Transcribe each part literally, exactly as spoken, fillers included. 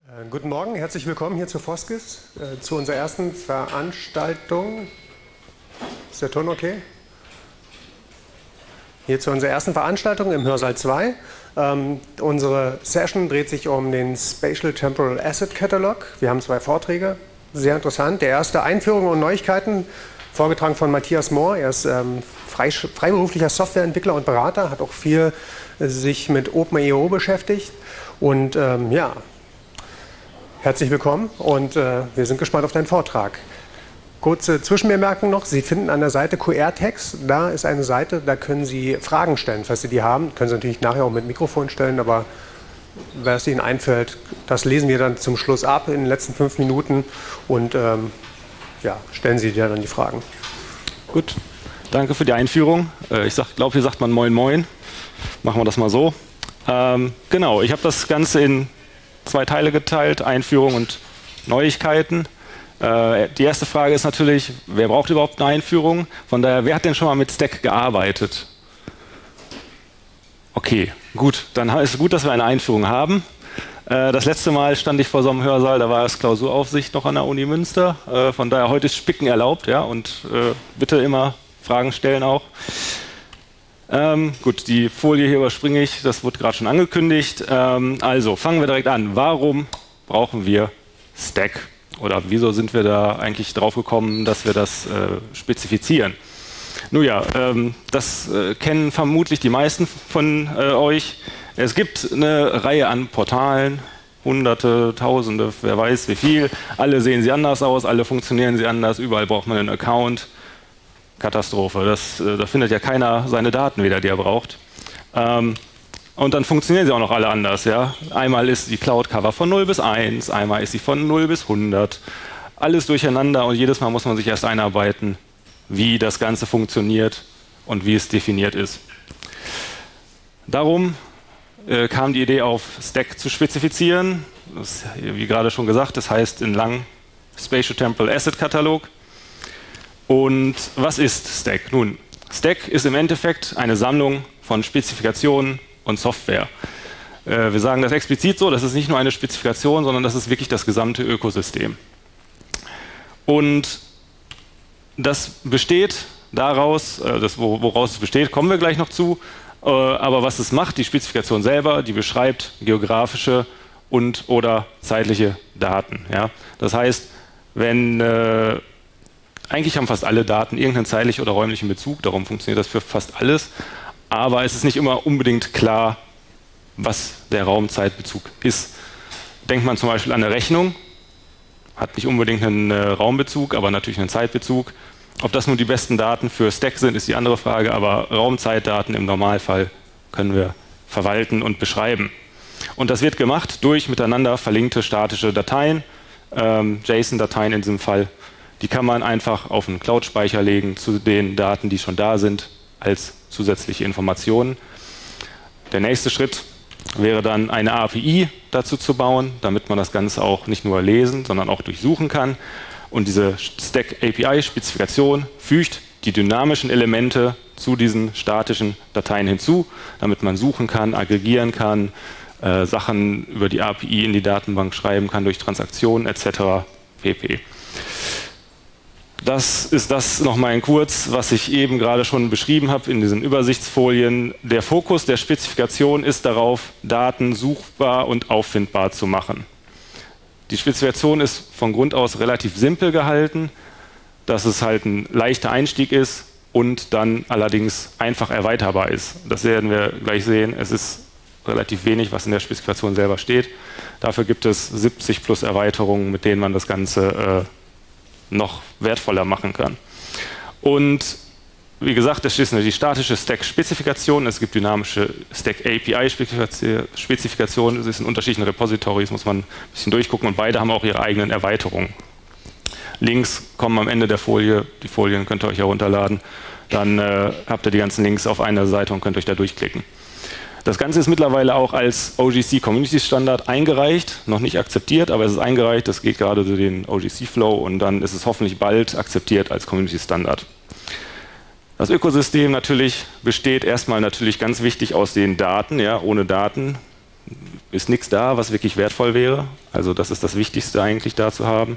Äh, guten Morgen, herzlich willkommen hier zu Foskis, äh, zu unserer ersten Veranstaltung. Ist der Ton okay? Hier zu unserer ersten Veranstaltung im Hörsaal zwei. Ähm, unsere Session dreht sich um den Spatial Temporal Asset Catalog. Wir haben zwei Vorträge, sehr interessant. Der erste Einführung und Neuigkeiten, vorgetragen von Matthias Mohr. Er ist ähm, frei, freiberuflicher Softwareentwickler und Berater, hat auch viel äh, sich mit OpenIO beschäftigt. Und ähm, ja, herzlich willkommen und äh, wir sind gespannt auf deinen Vortrag. Kurze Zwischenbemerkung noch, Sie finden an der Seite Q R-Text, da ist eine Seite, da können Sie Fragen stellen, falls Sie die haben. Können Sie natürlich nachher auch mit Mikrofon stellen, aber was Ihnen einfällt, das lesen wir dann zum Schluss ab in den letzten fünf Minuten und ähm, ja, stellen Sie dir dann die Fragen. Gut, danke für die Einführung. Ich glaube, hier sagt man Moin Moin. Machen wir das mal so. Ähm, genau, ich habe das Ganze in zwei Teile geteilt, Einführung und Neuigkeiten. Äh, die erste Frage ist natürlich, wer braucht überhaupt eine Einführung? Von daher, wer hat denn schon mal mit Stack gearbeitet? Okay, gut, dann ist es gut, dass wir eine Einführung haben. Äh, das letzte Mal stand ich vor so einem Hörsaal, da war es Klausuraufsicht noch an der Uni Münster. Äh, von daher, heute ist Spicken erlaubt, ja, und äh, bitte immer Fragen stellen auch. Ähm, gut, die Folie hier überspringe ich, das wurde gerade schon angekündigt. Ähm, also, fangen wir direkt an. Warum brauchen wir Stack? Oder wieso sind wir da eigentlich drauf gekommen, dass wir das äh, spezifizieren? Nun ja, ähm, das äh, kennen vermutlich die meisten von äh, euch. Es gibt eine Reihe an Portalen, Hunderte, Tausende, wer weiß wie viel. Alle sehen sie anders aus, alle funktionieren sie anders, überall braucht man einen Account. Katastrophe, das, äh, da findet ja keiner seine Daten wieder, die er braucht. Ähm, und dann funktionieren sie auch noch alle anders. Ja? Einmal ist die Cloud-Cover von null bis eins, einmal ist sie von null bis hundert. Alles durcheinander und jedes Mal muss man sich erst einarbeiten, wie das Ganze funktioniert und wie es definiert ist. Darum äh, kam die Idee auf, Stack zu spezifizieren. Das, wie gerade schon gesagt, das heißt in lang Spatial Temporal Asset Catalog. Und was ist Stack? Nun, Stack ist im Endeffekt eine Sammlung von Spezifikationen und Software. Äh, wir sagen das explizit so, das ist nicht nur eine Spezifikation, sondern das ist wirklich das gesamte Ökosystem. Und das besteht daraus, äh, das, woraus es besteht, kommen wir gleich noch zu, äh, aber was es macht, die Spezifikation selber, die beschreibt geografische und oder zeitliche Daten. Ja? Das heißt, wenn äh, eigentlich haben fast alle Daten irgendeinen zeitlichen oder räumlichen Bezug, darum funktioniert das für fast alles. Aber es ist nicht immer unbedingt klar, was der Raumzeitbezug ist. Denkt man zum Beispiel an eine Rechnung, hat nicht unbedingt einen äh, Raumbezug, aber natürlich einen Zeitbezug. Ob das nun die besten Daten für Stack sind, ist die andere Frage, aber Raumzeitdaten im Normalfall können wir verwalten und beschreiben. Und das wird gemacht durch miteinander verlinkte statische Dateien, ähm, JSON-Dateien in diesem Fall. Die kann man einfach auf einen Cloud-Speicher legen zu den Daten, die schon da sind, als zusätzliche Informationen. Der nächste Schritt wäre dann eine A P I dazu zu bauen, damit man das Ganze auch nicht nur lesen, sondern auch durchsuchen kann. Und diese Stack A P I-Spezifikation fügt die dynamischen Elemente zu diesen statischen Dateien hinzu, damit man suchen kann, aggregieren kann, äh, Sachen über die A P I in die Datenbank schreiben kann durch Transaktionen et cetera pp. Das ist das nochmal in kurz, was ich eben gerade schon beschrieben habe in diesen Übersichtsfolien. Der Fokus der Spezifikation ist darauf, Daten suchbar und auffindbar zu machen. Die Spezifikation ist von Grund aus relativ simpel gehalten, dass es halt ein leichter Einstieg ist und dann allerdings einfach erweiterbar ist. Das werden wir gleich sehen. Es ist relativ wenig, was in der Spezifikation selber steht. Dafür gibt es siebzig plus Erweiterungen, mit denen man das Ganze äh, noch wertvoller machen kann. Und wie gesagt, es ist die statische Stack-Spezifikation, es gibt dynamische Stack-A P I-Spezifikationen, es ist in unterschiedlichen Repositories, muss man ein bisschen durchgucken und beide haben auch ihre eigenen Erweiterungen. Links kommen am Ende der Folie, die Folien könnt ihr euch herunterladen, dann äh, habt ihr die ganzen Links auf einer Seite und könnt euch da durchklicken. Das Ganze ist mittlerweile auch als O G C Community Standard eingereicht, noch nicht akzeptiert, aber es ist eingereicht, das geht gerade durch den O G C Flow und dann ist es hoffentlich bald akzeptiert als Community Standard. Das Ökosystem natürlich besteht erstmal natürlich ganz wichtig aus den Daten, ja, ohne Daten ist nichts da, was wirklich wertvoll wäre. Also das ist das Wichtigste eigentlich da zu haben.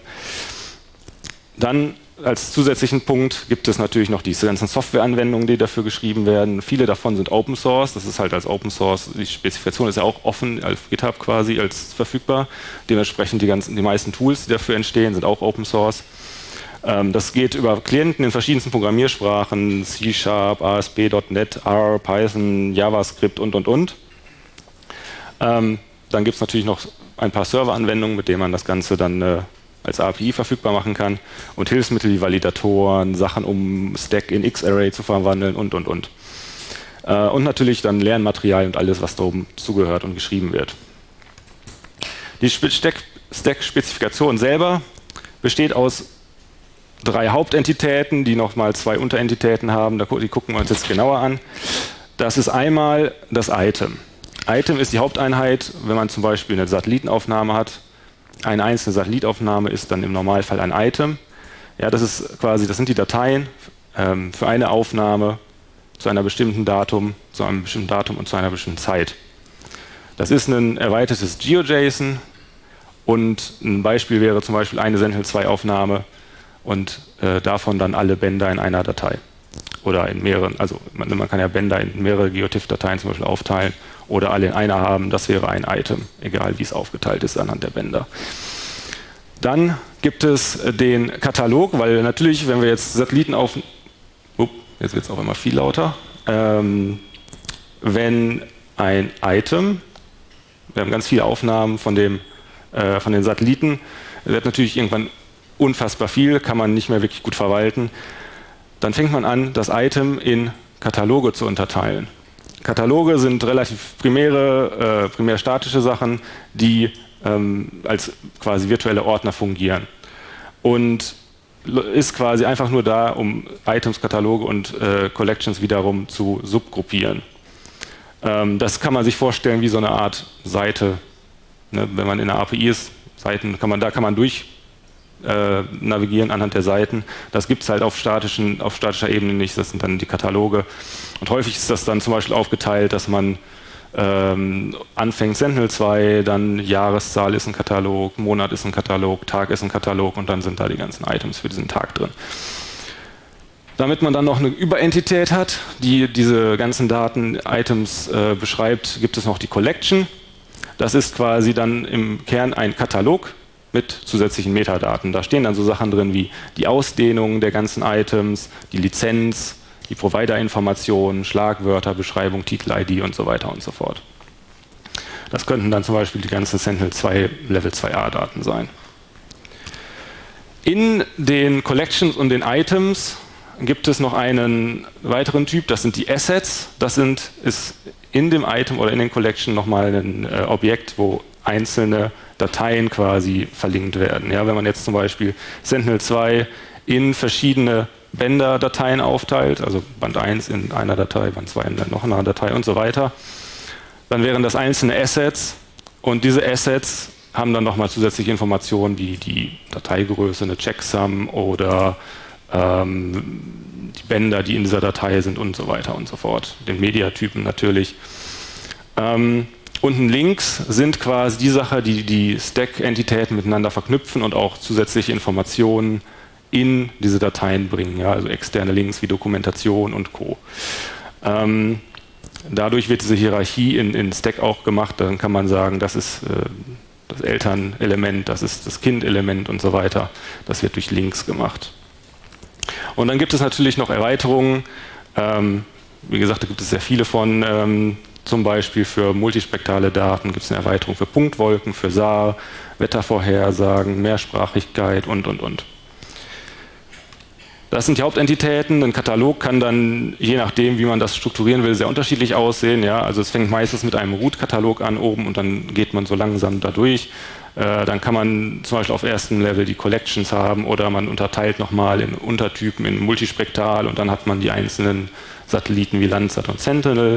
Dann als zusätzlichen Punkt gibt es natürlich noch diese ganzen Softwareanwendungen, die dafür geschrieben werden. Viele davon sind Open Source. Das ist halt als Open Source, die Spezifikation ist ja auch offen auf GitHub quasi als verfügbar. Dementsprechend die, ganzen, die meisten Tools, die dafür entstehen, sind auch Open Source. Ähm, das geht über Klienten in verschiedensten Programmiersprachen, C Sharp, A S P Punkt net, R, Python, JavaScript und, und, und. Ähm, dann gibt es natürlich noch ein paar Serveranwendungen, mit denen man das Ganze dann äh, als A P I verfügbar machen kann und Hilfsmittel wie Validatoren, Sachen um Stack in X-Array zu verwandeln und, und, und. Äh, und natürlich dann Lernmaterial und alles, was da oben zugehört und geschrieben wird. Die Stack-Spezifikation selber besteht aus drei Hauptentitäten, die nochmal zwei Unterentitäten haben, die gucken wir uns jetzt genauer an. Das ist einmal das Item. Item ist die Haupteinheit, wenn man zum Beispiel eine Satellitenaufnahme hat. Eine einzelne Satellitaufnahme ist dann im Normalfall ein Item. Ja, das ist quasi, das sind die Dateien ähm, für eine Aufnahme zu einer bestimmten Datum, zu einem bestimmten Datum und zu einer bestimmten Zeit. Das ist ein erweitertes GeoJSON und ein Beispiel wäre zum Beispiel eine Sentinel zwei Aufnahme und äh, davon dann alle Bänder in einer Datei. Oder in mehreren, also man, man kann ja Bänder in mehrere GeoTIFF-Dateien zum Beispiel aufteilen oder alle in einer haben, das wäre ein Item, egal wie es aufgeteilt ist anhand der Bänder. Dann gibt es den Katalog, weil natürlich, wenn wir jetzt Satelliten auf... Upp, jetzt wird es auch immer viel lauter. Ähm, wenn ein Item, wir haben ganz viele Aufnahmen von, dem, äh, von den Satelliten, wird natürlich irgendwann unfassbar viel, kann man nicht mehr wirklich gut verwalten. Dann fängt man an, das Item in Kataloge zu unterteilen. Kataloge sind relativ primäre, äh, primär statische Sachen, die ähm, als quasi virtuelle Ordner fungieren. Und ist quasi einfach nur da, um Items, Kataloge und äh, Collections wiederum zu subgruppieren. Ähm, das kann man sich vorstellen wie so eine Art Seite. Ne? Wenn man in einer A P I ist, Seiten kann man, da kann man durch Äh, navigieren anhand der Seiten. Das gibt es halt auf, statischen, auf statischer Ebene nicht, das sind dann die Kataloge. Und häufig ist das dann zum Beispiel aufgeteilt, dass man ähm, anfängt Sentinel zwei, dann Jahreszahl ist ein Katalog, Monat ist ein Katalog, Tag ist ein Katalog und dann sind da die ganzen Items für diesen Tag drin. Damit man dann noch eine Überentität hat, die diese ganzen Daten, Items äh, beschreibt, gibt es noch die Collection. Das ist quasi dann im Kern ein Katalog mit zusätzlichen Metadaten. Da stehen dann so Sachen drin wie die Ausdehnung der ganzen Items, die Lizenz, die Provider-Informationen, Schlagwörter, Beschreibung, Titel-I D und so weiter und so fort. Das könnten dann zum Beispiel die ganzen Sentinel zwei Level zwei A Daten sein. In den Collections und den Items gibt es noch einen weiteren Typ, das sind die Assets. Das sind, ist in dem Item oder in den Collection nochmal ein äh, Objekt, wo einzelne Dateien quasi verlinkt werden. Ja, wenn man jetzt zum Beispiel Sentinel zwei in verschiedene Bänder-Dateien aufteilt, also Band eins in einer Datei, Band zwei in noch einer Datei und so weiter, dann wären das einzelne Assets und diese Assets haben dann nochmal zusätzliche Informationen wie die Dateigröße, eine Checksum oder ähm, die Bänder, die in dieser Datei sind und so weiter und so fort. Den Mediatypen natürlich. Ähm, Unten links sind quasi die Sache, die die Stack-Entitäten miteinander verknüpfen und auch zusätzliche Informationen in diese Dateien bringen, ja, also externe Links wie Dokumentation und Co. Ähm, dadurch wird diese Hierarchie in, in Stack auch gemacht, dann kann man sagen, das ist äh, das Elternelement, das ist das Kindelement und so weiter. Das wird durch Links gemacht. Und dann gibt es natürlich noch Erweiterungen, ähm, wie gesagt, da gibt es sehr viele von, ähm, zum Beispiel für multispektrale Daten gibt es eine Erweiterung für Punktwolken, für S A R, Wettervorhersagen, Mehrsprachigkeit und, und, und. Das sind die Hauptentitäten. Ein Katalog kann dann, je nachdem, wie man das strukturieren will, sehr unterschiedlich aussehen. Ja? Also es fängt meistens mit einem Root-Katalog an oben und dann geht man so langsam da durch. Äh, dann kann man zum Beispiel auf erstem Level die Collections haben oder man unterteilt nochmal in Untertypen, in multispektral und dann hat man die einzelnen Satelliten wie Landsat und Sentinel.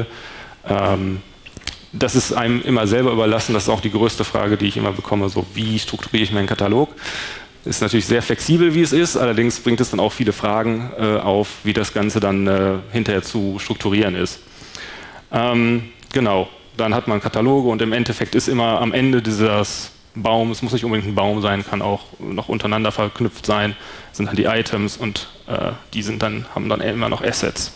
Das ist einem immer selber überlassen, das ist auch die größte Frage, die ich immer bekomme, so wie strukturiere ich meinen Katalog. Ist natürlich sehr flexibel, wie es ist, allerdings bringt es dann auch viele Fragen äh, auf, wie das Ganze dann äh, hinterher zu strukturieren ist. Ähm, genau, dann hat man Kataloge und im Endeffekt ist immer am Ende dieses Baums, es muss nicht unbedingt ein Baum sein, kann auch noch untereinander verknüpft sein, sind dann die Items und äh, die sind dann, haben dann immer noch Assets.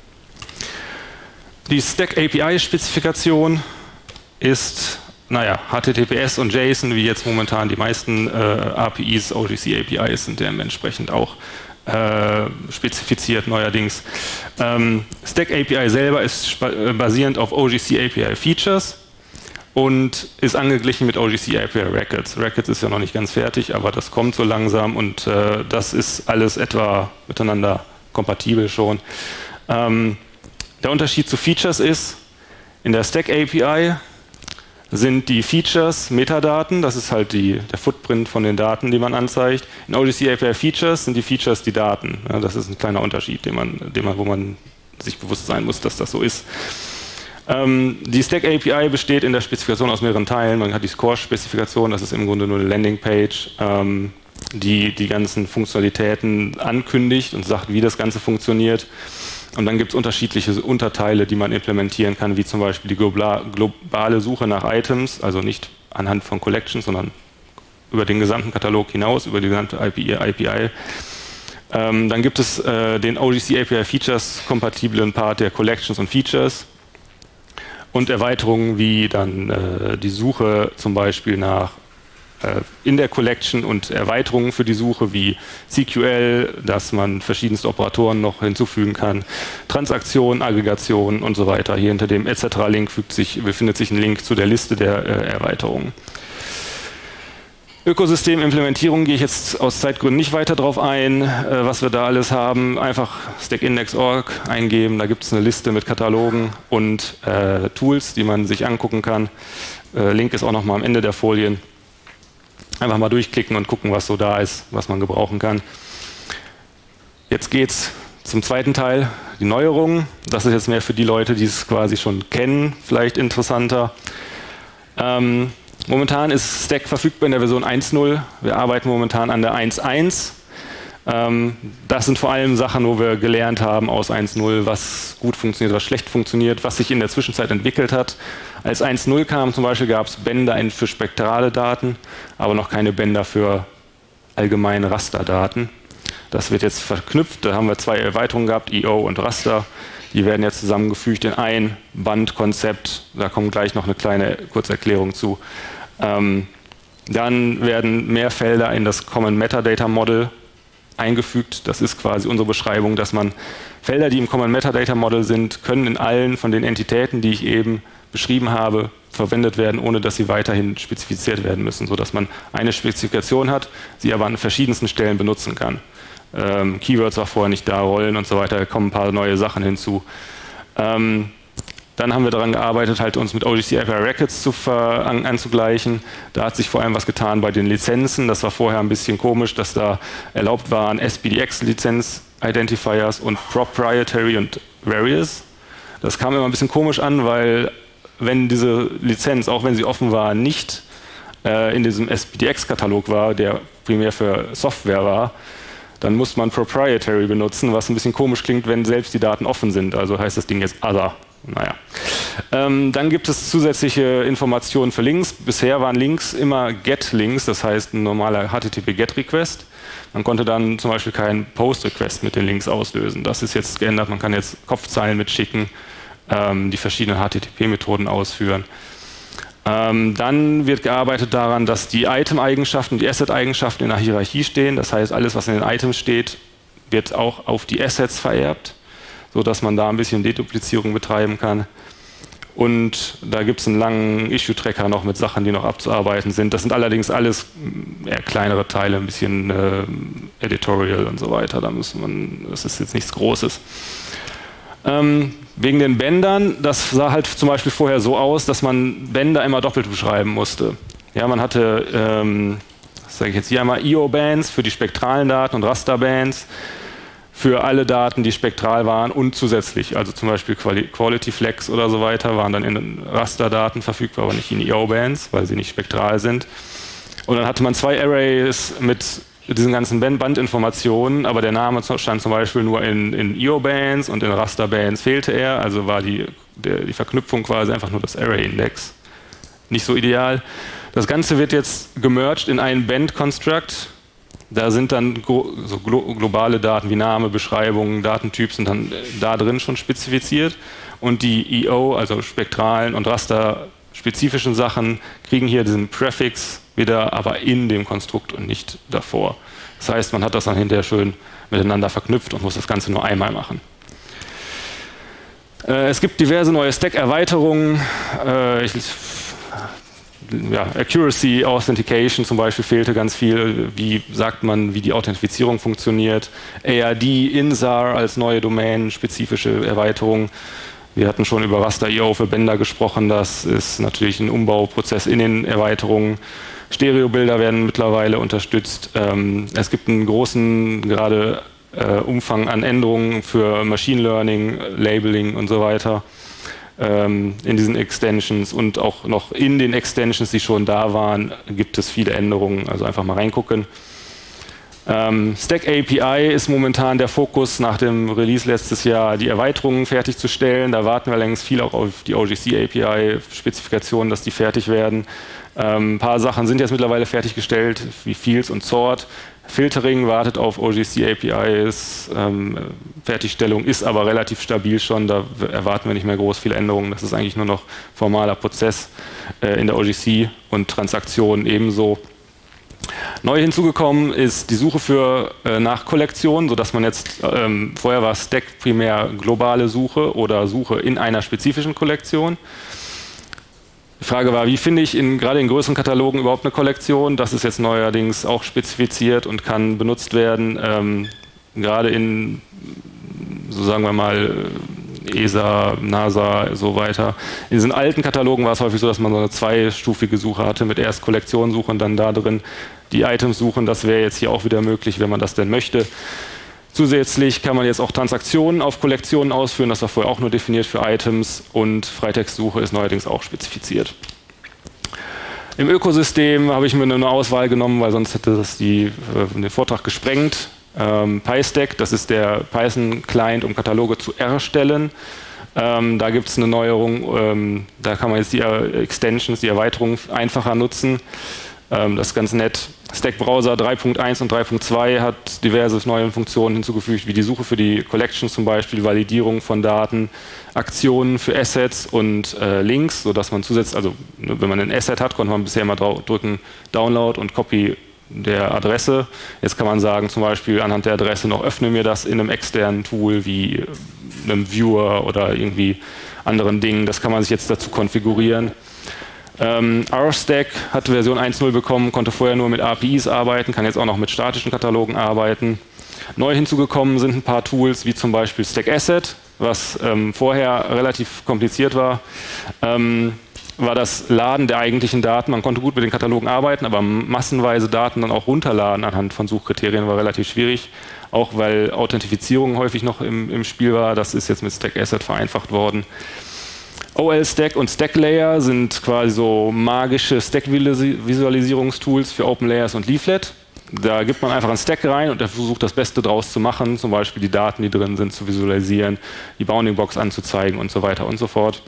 Die Stack A P I-Spezifikation ist, naja, H T T P S und JSON, wie jetzt momentan die meisten äh, A P Is, O G C A P Is sind dementsprechend auch äh, spezifiziert neuerdings. Ähm, Stack A P I selber ist basierend auf O G C A P I Features und ist angeglichen mit O G C A P I Records. Records ist ja noch nicht ganz fertig, aber das kommt so langsam und äh, das ist alles etwa miteinander kompatibel schon. Ähm, der Unterschied zu Features ist, in der Stack A P I sind die Features Metadaten, das ist halt die, der Footprint von den Daten, die man anzeigt. In O G C A P I Features sind die Features die Daten. Ja, das ist ein kleiner Unterschied, den man, den man, wo man sich bewusst sein muss, dass das so ist. Ähm, die Stack A P I besteht in der Spezifikation aus mehreren Teilen. Man hat die Core-Spezifikation, das ist im Grunde nur eine Landingpage, ähm, die die ganzen Funktionalitäten ankündigt und sagt, wie das Ganze funktioniert. Und dann gibt es unterschiedliche Unterteile, die man implementieren kann, wie zum Beispiel die globale Suche nach Items, also nicht anhand von Collections, sondern über den gesamten Katalog hinaus, über die gesamte I P I. Ähm, dann gibt es äh, den O G C A P I Features kompatiblen Part der Collections und Features und Erweiterungen wie dann äh, die Suche zum Beispiel nach in der Collection und Erweiterungen für die Suche wie C Q L, dass man verschiedenste Operatoren noch hinzufügen kann, Transaktionen, Aggregationen und so weiter. Hier hinter dem et cetera Link fügt sich, befindet sich ein Link zu der Liste der äh, Erweiterungen. Ökosystemimplementierung gehe ich jetzt aus Zeitgründen nicht weiter drauf ein, äh, was wir da alles haben. Einfach stackindex punkt org eingeben, da gibt es eine Liste mit Katalogen und äh, Tools, die man sich angucken kann. Äh, Link ist auch noch mal am Ende der Folien. Einfach mal durchklicken und gucken, was so da ist, was man gebrauchen kann. Jetzt geht es zum zweiten Teil, die Neuerungen. Das ist jetzt mehr für die Leute, die es quasi schon kennen, vielleicht interessanter. Ähm, momentan ist Stack verfügbar in der Version eins Punkt null. Wir arbeiten momentan an der eins Punkt eins. Ähm, das sind vor allem Sachen, wo wir gelernt haben aus eins Punkt null, was gut funktioniert, was schlecht funktioniert, was sich in der Zwischenzeit entwickelt hat. Als eins Punkt null kam zum Beispiel, gab es Bänder für spektrale Daten, aber noch keine Bänder für allgemeine Rasterdaten. Das wird jetzt verknüpft, da haben wir zwei Erweiterungen gehabt, I O und Raster. Die werden jetzt zusammengefügt in ein Bandkonzept, da kommt gleich noch eine kleine Kurzerklärung zu. Ähm, dann werden mehr Felder in das Common Metadata Model eingefügt. Das ist quasi unsere Beschreibung, dass man Felder, die im Common Metadata Model sind, können in allen von den Entitäten, die ich eben beschrieben habe, verwendet werden, ohne dass sie weiterhin spezifiziert werden müssen, sodass man eine Spezifikation hat, sie aber an verschiedensten Stellen benutzen kann. Ähm, Keywords war vorher nicht da, Rollen und so weiter, da kommen ein paar neue Sachen hinzu. Ähm, dann haben wir daran gearbeitet, halt uns mit O G C A P I Records zu ver an, anzugleichen. Da hat sich vor allem was getan bei den Lizenzen. Das war vorher ein bisschen komisch, dass da erlaubt waren S P D X-Lizenz-Identifiers und Proprietary und Various. Das kam immer ein bisschen komisch an, weil wenn diese Lizenz, auch wenn sie offen war, nicht äh, in diesem S P D X-Katalog war, der primär für Software war, dann muss man Proprietary benutzen, was ein bisschen komisch klingt, wenn selbst die Daten offen sind. Also heißt das Ding jetzt Other. Naja. Ähm, dann gibt es zusätzliche Informationen für Links. Bisher waren Links immer Get-Links, das heißt ein normaler H T T P-Get-Request. Man konnte dann zum Beispiel keinen Post-Request mit den Links auslösen. Das ist jetzt geändert, man kann jetzt Kopfzeilen mitschicken, die verschiedenen H T T P-Methoden ausführen. Ähm, dann wird gearbeitet daran, dass die Item-Eigenschaften und die Asset-Eigenschaften in der Hierarchie stehen. Das heißt, alles, was in den Items steht, wird auch auf die Assets vererbt, sodass man da ein bisschen Deduplizierung betreiben kann. Und da gibt es einen langen Issue-Tracker noch mit Sachen, die noch abzuarbeiten sind. Das sind allerdings alles eher kleinere Teile, ein bisschen äh, Editorial und so weiter. Da muss man, das ist jetzt nichts Großes. Ähm, wegen den Bändern, das sah halt zum Beispiel vorher so aus, dass man Bänder immer doppelt beschreiben musste. Ja, man hatte, ähm, was sage ich jetzt hier einmal, I O-Bands für die spektralen Daten und Raster-Bands für alle Daten, die spektral waren und zusätzlich, also zum Beispiel Quality Flex oder so weiter, waren dann in Rasterdaten verfügbar, aber nicht in I O-Bands, weil sie nicht spektral sind. Und dann hatte man zwei Arrays mit diesen ganzen Bandinformationen, aber der Name stand zum Beispiel nur in, in I O-Bands und in Raster-Bands fehlte er, also war die der, die Verknüpfung quasi einfach nur das Array-Index. Nicht so ideal. Das Ganze wird jetzt gemerged in einen Band-Construct. Da sind dann so globale Daten wie Name, Beschreibung, Datentyp sind dann da drin schon spezifiziert. Und die E O, also spektralen und rasterspezifischen Sachen, kriegen hier diesen Prefix wieder, aber in dem Konstrukt und nicht davor. Das heißt, man hat das dann hinterher schön miteinander verknüpft und muss das Ganze nur einmal machen. Äh, es gibt diverse neue Stack-Erweiterungen. Äh, ich, Ja, Accuracy, Authentication zum Beispiel fehlte ganz viel. Wie sagt man, wie die Authentifizierung funktioniert? A R D, I N S A R als neue Domain, spezifische Erweiterung. Wir hatten schon über Raster Punkt I O für Bänder gesprochen. Das ist natürlich ein Umbauprozess in den Erweiterungen. Stereobilder werden mittlerweile unterstützt. Ähm, es gibt einen großen gerade äh, Umfang an Änderungen für Machine Learning, Labeling und so weiter. In diesen Extensions und auch noch in den Extensions, die schon da waren, gibt es viele Änderungen, also einfach mal reingucken. Ähm, Stack A P I ist momentan der Fokus nach dem Release letztes Jahr, die Erweiterungen fertigzustellen. Da warten wir längst viel auch auf die O G C A P I-Spezifikationen, dass die fertig werden. Ähm, ein paar Sachen sind jetzt mittlerweile fertiggestellt, wie Fields und Sort. Filtering wartet auf O G C A P Is, ähm, Fertigstellung ist aber relativ stabil schon, da erwarten wir nicht mehr groß viele Änderungen. Das ist eigentlich nur noch formaler Prozess äh, in der O G C und Transaktionen ebenso. Neu hinzugekommen ist die Suche für äh, nach Kollektionen, sodass man jetzt, ähm, vorher war Stack primär globale Suche oder Suche in einer spezifischen Kollektion. Die Frage war, wie finde ich in, gerade in größeren Katalogen überhaupt eine Kollektion? Das ist jetzt neuerdings auch spezifiziert und kann benutzt werden, ähm, gerade in, so sagen wir mal, E S A, NASA, so weiter. In diesen alten Katalogen war es häufig so, dass man so eine zweistufige Suche hatte, mit erst Kollektionssuche und dann da drin die Items suchen. Das wäre jetzt hier auch wieder möglich, wenn man das denn möchte. Zusätzlich kann man jetzt auch Transaktionen auf Kollektionen ausführen, das war vorher auch nur definiert für Items und Freitextsuche ist neuerdings auch spezifiziert. Im Ökosystem habe ich mir eine Auswahl genommen, weil sonst hätte das die, äh, den Vortrag gesprengt. Ähm, PyStack, das ist der Python-Client, um Kataloge zu erstellen. Ähm, da gibt es eine Neuerung, ähm, da kann man jetzt die Extensions, die Erweiterungen einfacher nutzen. Ähm, das ist ganz nett. Stack Browser drei Punkt eins und drei Punkt zwei hat diverse neue Funktionen hinzugefügt, wie die Suche für die Collections zum Beispiel, Validierung von Daten, Aktionen für Assets und äh, Links, sodass man zusätzlich, also wenn man ein Asset hat, konnte man bisher mal drücken Download und Copy der Adresse. Jetzt kann man sagen, zum Beispiel anhand der Adresse noch öffne mir das in einem externen Tool wie einem Viewer oder irgendwie anderen Dingen. Das kann man sich jetzt dazu konfigurieren. Ähm, RStack hat Version eins Punkt null bekommen, konnte vorher nur mit A P Is arbeiten, kann jetzt auch noch mit statischen Katalogen arbeiten. Neu hinzugekommen sind ein paar Tools, wie zum Beispiel StackAsset, was ähm, vorher relativ kompliziert war. Ähm, war das Laden der eigentlichen Daten. Man konnte gut mit den Katalogen arbeiten, aber massenweise Daten dann auch runterladen anhand von Suchkriterien war relativ schwierig. Auch weil Authentifizierung häufig noch im, im Spiel war. Das ist jetzt mit StackAsset vereinfacht worden. O L Stack und StackLayer sind quasi so magische Stack-Visualisierungstools für OpenLayers und Leaflet. Da gibt man einfach einen Stack rein und er versucht das Beste draus zu machen, zum Beispiel die Daten, die drin sind, zu visualisieren, die Bounding-Box anzuzeigen und so weiter und so fort.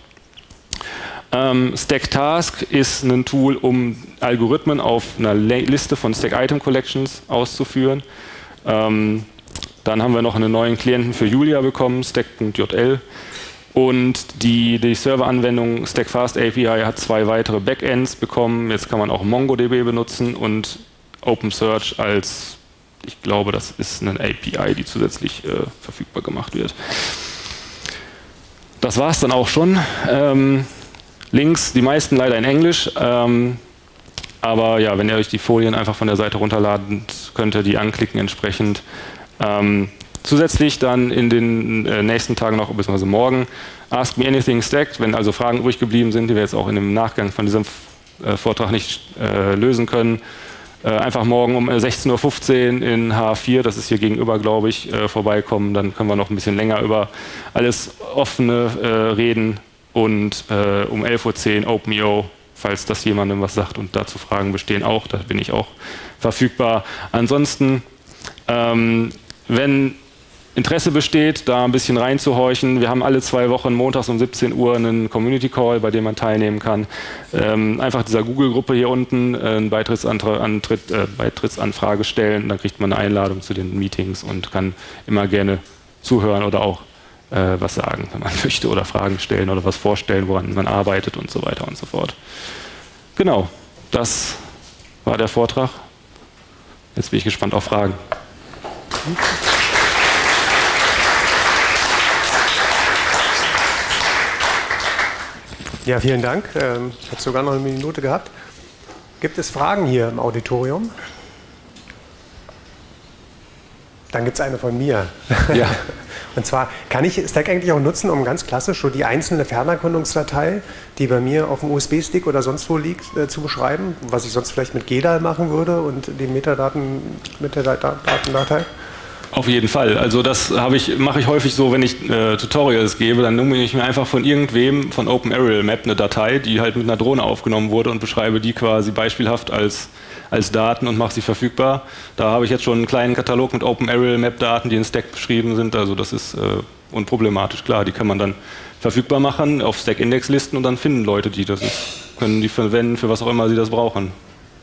Ähm, StackTask ist ein Tool, um Algorithmen auf einer Liste von Stack-Item-Collections auszuführen. Ähm, dann haben wir noch einen neuen Klienten für Julia bekommen, Stack Punkt J L. Und die, die Serveranwendung StackFast A P I hat zwei weitere Backends bekommen. Jetzt kann man auch MongoDB benutzen und OpenSearch als, ich glaube, das ist eine A P I, die zusätzlich äh, verfügbar gemacht wird. Das war es dann auch schon. Ähm, Links, die meisten leider in Englisch. Ähm, aber ja, wenn ihr euch die Folien einfach von der Seite runterladen könnt, ihr die anklicken entsprechend. Ähm, Zusätzlich dann in den äh, nächsten Tagen noch, beziehungsweise morgen, Ask Me Anything Stacked, wenn also Fragen übrig geblieben sind, die wir jetzt auch in dem Nachgang von diesem äh, Vortrag nicht äh, lösen können, äh, einfach morgen um sechzehn Uhr fünfzehn in H vier, das ist hier gegenüber, glaube ich, äh, vorbeikommen. Dann können wir noch ein bisschen länger über alles Offene äh, reden und äh, um elf Uhr zehn Open I O, falls das jemandem was sagt und dazu Fragen bestehen auch, da bin ich auch verfügbar. Ansonsten, ähm, wenn Interesse besteht, da ein bisschen reinzuhorchen. Wir haben alle zwei Wochen montags um siebzehn Uhr einen Community Call, bei dem man teilnehmen kann. Ähm, einfach dieser Google-Gruppe hier unten äh, eine Beitrittsantritt, äh, Beitrittsanfrage stellen, dann kriegt man eine Einladung zu den Meetings und kann immer gerne zuhören oder auch äh, was sagen, wenn man möchte, oder Fragen stellen oder was vorstellen, woran man arbeitet und so weiter und so fort. Genau, das war der Vortrag. Jetzt bin ich gespannt auf Fragen. Ja, vielen Dank. Ähm, ich habe sogar noch eine Minute gehabt. Gibt es Fragen hier im Auditorium? Dann gibt es eine von mir. Ja. Und zwar, kann ich Stack eigentlich auch nutzen, um ganz klassisch so die einzelne Fernerkundungsdatei, die bei mir auf dem U S B-Stick oder sonst wo liegt, äh, zu beschreiben, was ich sonst vielleicht mit G D A L machen würde und die Metadaten mit der Datendatei? Auf jeden Fall. Also das habe ich, mache ich häufig so, wenn ich äh, Tutorials gebe, dann nehme ich mir einfach von irgendwem von Open Aerial Map eine Datei, die halt mit einer Drohne aufgenommen wurde, und beschreibe die quasi beispielhaft als, als Daten und mache sie verfügbar. Da habe ich jetzt schon einen kleinen Katalog mit Open Aerial Map Daten, die in Stack beschrieben sind. Also das ist äh, unproblematisch. Klar, die kann man dann verfügbar machen auf Stack Indexlisten, und dann finden Leute die. Das ist, können die verwenden, für was auch immer sie das brauchen.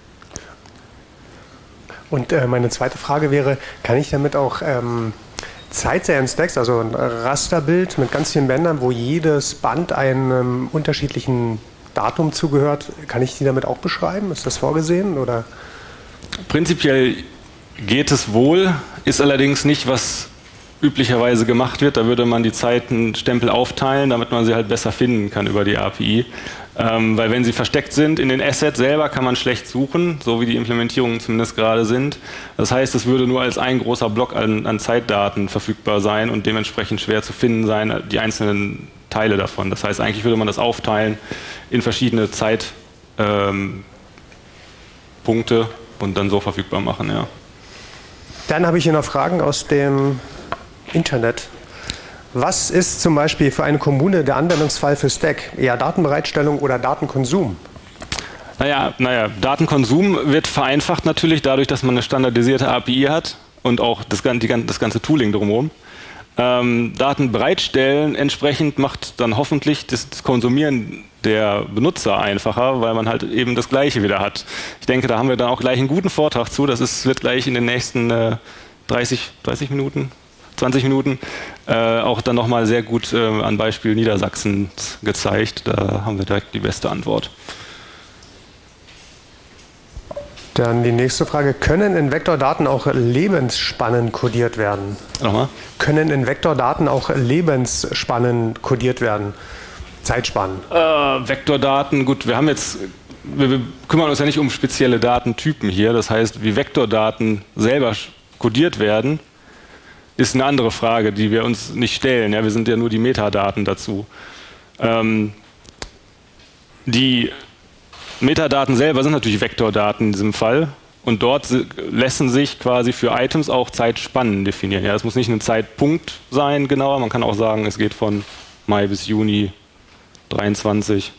Und äh, meine zweite Frage wäre, kann ich damit auch ähm, Zeitserien-Stacks, also ein Rasterbild mit ganz vielen Bändern, wo jedes Band einem unterschiedlichen Datum zugehört, kann ich die damit auch beschreiben? Ist das vorgesehen? Oder? Prinzipiell geht es wohl, ist allerdings nicht, was üblicherweise gemacht wird. Da würde man die Zeitenstempel aufteilen, damit man sie halt besser finden kann über die A P I. Ähm, weil wenn sie versteckt sind in den Assets selber, kann man schlecht suchen, so wie die Implementierungen zumindest gerade sind. Das heißt, es würde nur als ein großer Block an, an Zeitdaten verfügbar sein und dementsprechend schwer zu finden sein, die einzelnen Teile davon. Das heißt, eigentlich würde man das aufteilen in verschiedene Zeitpunkte ähm, und dann so verfügbar machen. Ja. Dann habe ich hier noch Fragen aus dem Internet. Was ist zum Beispiel für eine Kommune der Anwendungsfall für Stack? Eher Datenbereitstellung oder Datenkonsum? Naja, naja, Datenkonsum wird vereinfacht natürlich dadurch, dass man eine standardisierte A P I hat und auch das, die, das ganze Tooling drumherum. Ähm, Daten bereitstellen entsprechend macht dann hoffentlich das, das Konsumieren der Benutzer einfacher, weil man halt eben das Gleiche wieder hat. Ich denke, da haben wir dann auch gleich einen guten Vortrag zu. Das ist, wird gleich in den nächsten äh, dreißig, dreißig Minuten, zwanzig Minuten äh, auch dann nochmal sehr gut äh, an Beispiel Niedersachsen gezeigt. Da haben wir direkt die beste Antwort. Dann die nächste Frage. Können in Vektordaten auch Lebensspannen kodiert werden? Nochmal? Können in Vektordaten auch Lebensspannen kodiert werden? Zeitspannen? Äh, Vektordaten, gut, wir haben jetzt, wir, wir kümmern uns ja nicht um spezielle Datentypen hier. Das heißt, wie Vektordaten selber kodiert werden, ist eine andere Frage, die wir uns nicht stellen. Ja, wir sind ja nur die Metadaten dazu. Ähm, die Metadaten selber sind natürlich Vektordaten in diesem Fall. Und dort lassen sich quasi für Items auch Zeitspannen definieren. Ja, es muss nicht ein Zeitpunkt sein, genauer. Man kann auch sagen, es geht von Mai bis Juni dreiundzwanzig.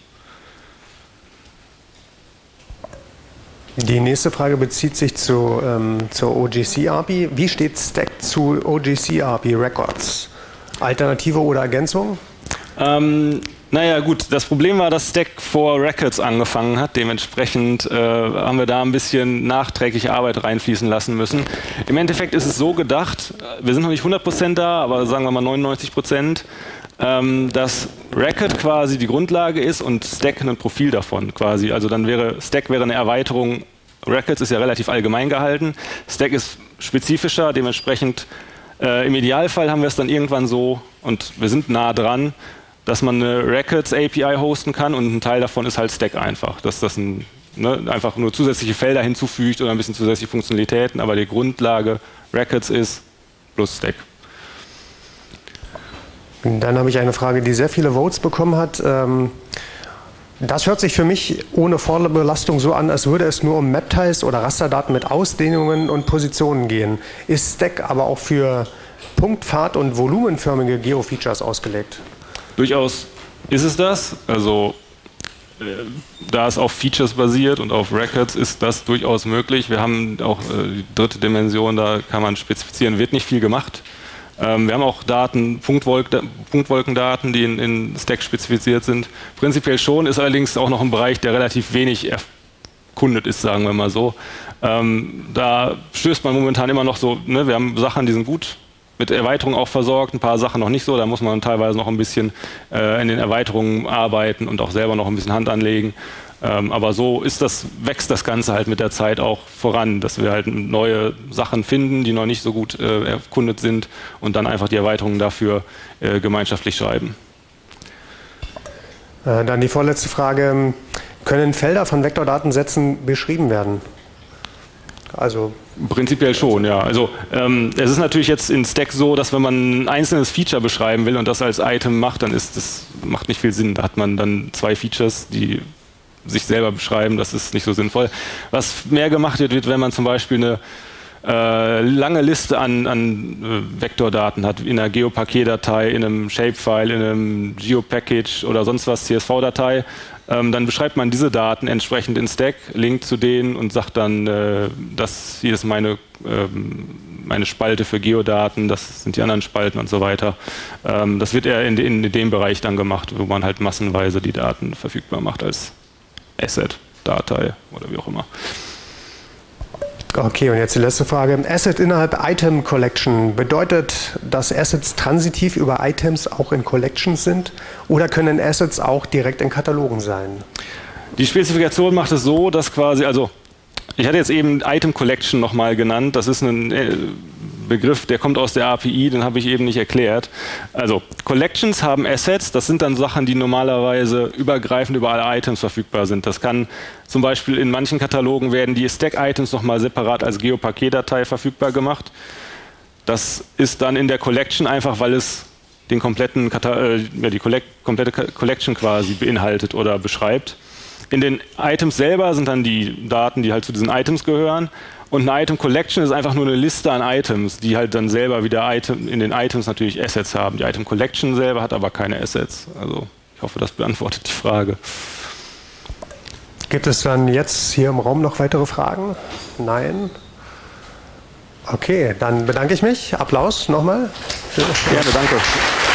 Die nächste Frage bezieht sich zu, ähm, zur O G C-A P I. Wie steht Stack zu O G C-A P I Records? Alternative oder Ergänzung? Ähm, naja gut, das Problem war, dass Stack vor Records angefangen hat. Dementsprechend äh, haben wir da ein bisschen nachträgliche Arbeit reinfließen lassen müssen. Im Endeffekt ist es so gedacht, wir sind noch nicht hundert Prozent da, aber sagen wir mal neunundneunzig Prozent, ähm, dass Record quasi die Grundlage ist und Stack ein Profil davon quasi. Also dann wäre Stack wäre eine Erweiterung. Records ist ja relativ allgemein gehalten. Stack ist spezifischer, dementsprechend äh, im Idealfall haben wir es dann irgendwann so, und wir sind nah dran, dass man eine Records A P I hosten kann, und ein Teil davon ist halt Stack einfach. Dass das ein, ne, einfach nur zusätzliche Felder hinzufügt oder ein bisschen zusätzliche Funktionalitäten, aber die Grundlage Records ist plus Stack. Dann habe ich eine Frage, die sehr viele Votes bekommen hat. Das hört sich für mich ohne Vorbelastung so an, als würde es nur um Map-Tiles oder Rasterdaten mit Ausdehnungen und Positionen gehen. Ist Stack aber auch für Punktpfad- und volumenförmige Geo-Features ausgelegt? Durchaus ist es das. Also äh, da es auf Features basiert und auf Records, ist das durchaus möglich. Wir haben auch äh, die dritte Dimension, da kann man spezifizieren, wird nicht viel gemacht. Ähm, wir haben auch Daten, Punktwolk, Punktwolkendaten, die in, in Stack spezifiziert sind. Prinzipiell schon, ist allerdings auch noch ein Bereich, der relativ wenig erkundet ist, sagen wir mal so. Ähm, da stößt man momentan immer noch so, ne, wir haben Sachen, die sind gut mit Erweiterungen auch versorgt, ein paar Sachen noch nicht so, da muss man teilweise noch ein bisschen äh, in den Erweiterungen arbeiten und auch selber noch ein bisschen Hand anlegen. Ähm, aber so ist das, wächst das Ganze halt mit der Zeit auch voran, dass wir halt neue Sachen finden, die noch nicht so gut äh, erkundet sind und dann einfach die Erweiterungen dafür äh, gemeinschaftlich schreiben. Äh, dann die vorletzte Frage. Können Felder von Vektordatensätzen beschrieben werden? Also prinzipiell schon, ja. Also ähm, es ist natürlich jetzt in Stack so, dass wenn man ein einzelnes Feature beschreiben will und das als Item macht, dann ist das macht nicht viel Sinn. Da hat man dann zwei Features, die sich selber beschreiben, das ist nicht so sinnvoll. Was mehr gemacht wird, wird, wenn man zum Beispiel eine äh, lange Liste an, an äh, Vektordaten hat, in einer GeoPaket-Datei, in einem Shapefile, in einem GeoPackage oder sonst was, C S V-Datei. Ähm, dann beschreibt man diese Daten entsprechend in Stack, linkt zu denen und sagt dann, äh, das hier ist meine, ähm, meine Spalte für Geodaten, das sind die anderen Spalten und so weiter. Ähm, das wird eher in, in, in dem Bereich dann gemacht, wo man halt massenweise die Daten verfügbar macht als Asset, Datei oder wie auch immer. Okay, und jetzt die letzte Frage. Asset innerhalb Item Collection. Bedeutet, dass Assets transitiv über Items auch in Collections sind oder können Assets auch direkt in Katalogen sein? Die Spezifikation macht es so, dass quasi, also ich hatte jetzt eben Item Collection nochmal genannt, das ist ein äh, Begriff, der kommt aus der A P I, den habe ich eben nicht erklärt. Also Collections haben Assets, das sind dann Sachen, die normalerweise übergreifend über alle Items verfügbar sind. Das kann zum Beispiel in manchen Katalogen werden die Stack-Items nochmal separat als GeoPaket-Datei verfügbar gemacht. Das ist dann in der Collection einfach, weil es den kompletten äh, ja, die Collect komplette Collection quasi beinhaltet oder beschreibt. In den Items selber sind dann die Daten, die halt zu diesen Items gehören. Und eine Item Collection ist einfach nur eine Liste an Items, die halt dann selber wieder Item, in den Items natürlich Assets haben. Die Item Collection selber hat aber keine Assets. Also ich hoffe, das beantwortet die Frage. Gibt es dann jetzt hier im Raum noch weitere Fragen? Nein? Okay, dann bedanke ich mich. Applaus nochmal. Gerne, danke.